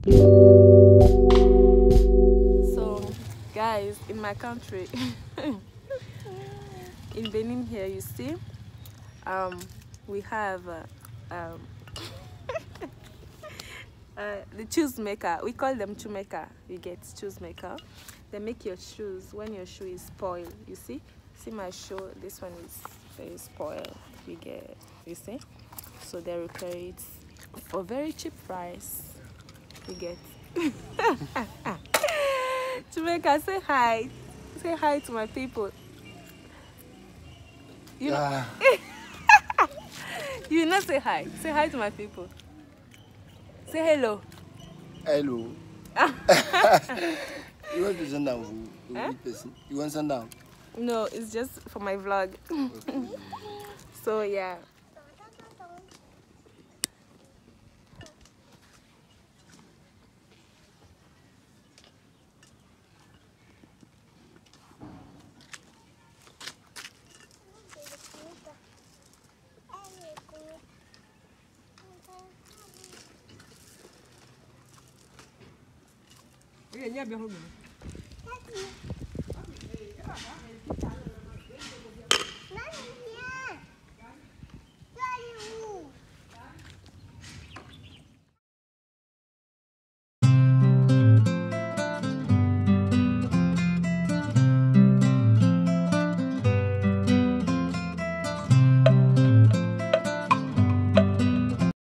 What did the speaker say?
So, guys, in my country, in Benin here, you see, we have um, the shoes maker. We call them shoe maker. You get shoes maker. They make your shoes when your shoe is spoiled. You see my shoe. This one is very spoiled. You see. So they repair it for very cheap price. You get. Shoe maker, say hi. Say hi to my people. You know, you not say hi. Say hi to my people. Say hello. Hello. You want to send down? You want to send down? No, it's just for my vlog. Okay. So yeah.